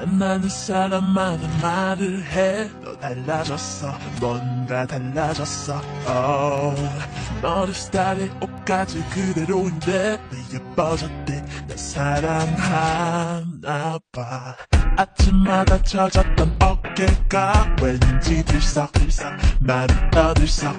만나는 사람마다 말을 해. 너 달라졌어, 뭔가 달라졌어. 너의 스타일의 옷까지 그대로인데 왜 예뻐졌대. 나 사랑하나 봐. 아침마다 젖었던 어깨가 왠지 들썩들썩 마음이 떠들썩.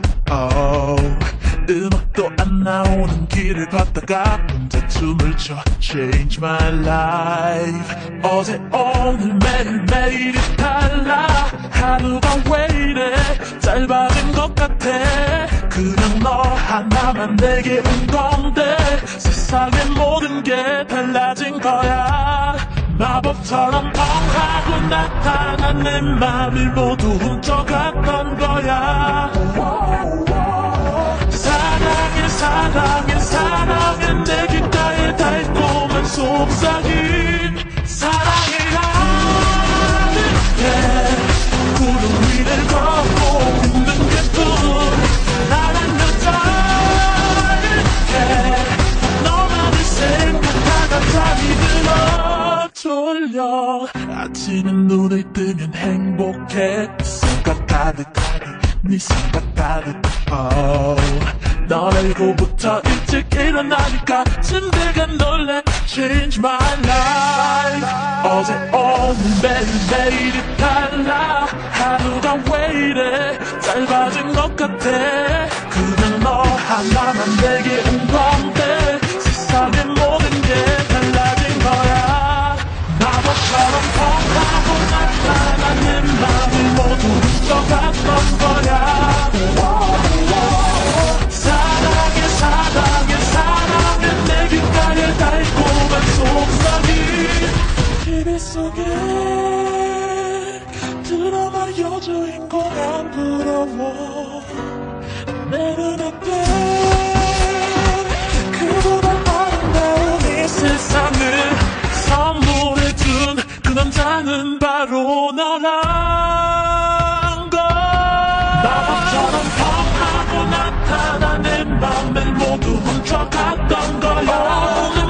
음악도 안 나오는 길을 걷다가 혼자 춤을 춰. Change my life. 어제 오늘 매일매일이 달라. 하루가 왜 이래 짧아진 것 같아. 그냥 너 하나만 내게 온 건데 세상의 모든 게 달라진 거야. 마법처럼 하고 나타난 내 맘을 모두 훔쳐갔던 거야. 사랑해 사랑해 사랑해 내 귓가에 달콤한 속삭임. 사랑이라는 게 구름 위를 걷고 있는 게뿐. 나란 여자에게 너만을 생각하다 잠이 들어 졸려. 아침에 눈을 뜨면 행복해. 생각 가득하게 네 생각 가득. 널 알고부터 일찍 일어나니까 침대가 놀래. Change my life. 어제 오늘 매일매일이 달라. 하루가 왜 이래 짧아진 것 같아. 그냥 너 하나만 내게 온 건데 세상의 모든 게 달라진 거야. 마법처럼 펑하고 나타난 내 맘을 모두 훔쳐갔던 거야. 사랑해 사랑해 사랑해 내 귓가에 달콤한 속삭임. TV 속에 드라마 여주인공 안 부러워. 내 눈앞에 그보다 아름다운 이 세상을 선물해준 그 남자는 바로 너란 걸. 마법처럼 펑하고 나타난 내 맘을 모두 훔쳐갔던 거야.